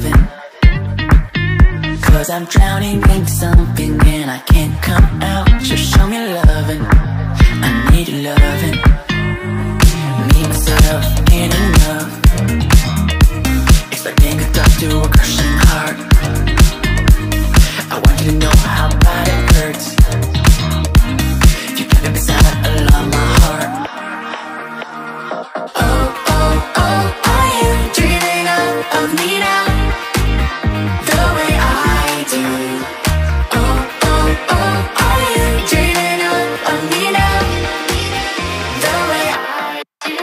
loving. 'Cause I'm drowning in something and I can't come out. Just show me loving, I need your loving. Me, myself, ain't enough. Expecting a thought to a crushing heart. I want you to know how bad it hurts. You kept it beside along my heart. Oh, oh, oh, are you dreaming of me now? The way I do. Oh, oh, oh, are you dreaming of me now? The way I do.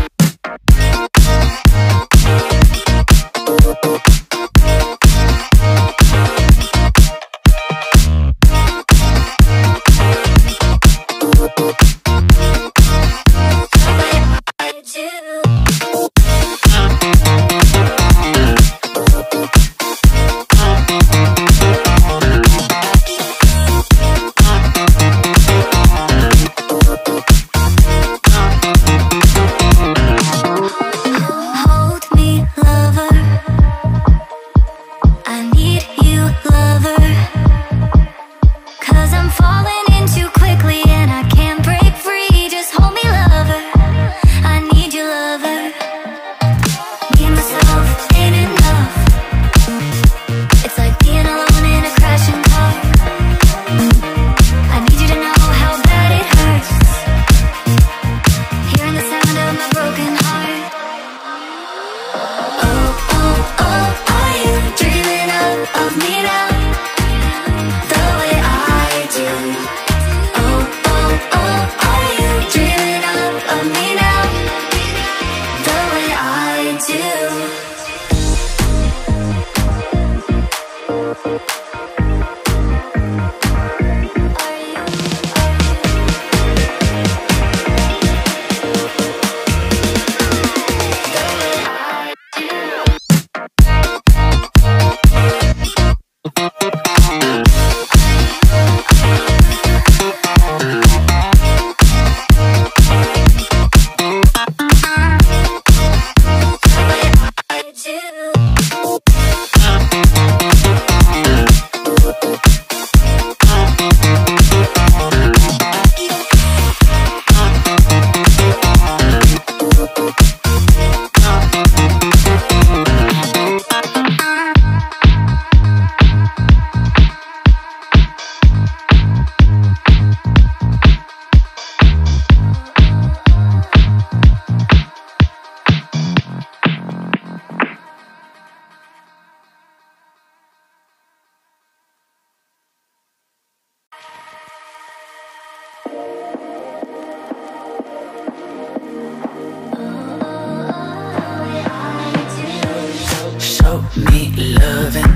Show me loving,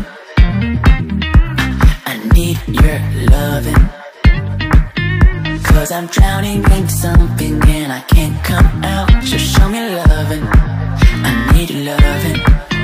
I need your loving. 'Cause I'm drowning in something and I can't come out. Just show me loving, I need your loving.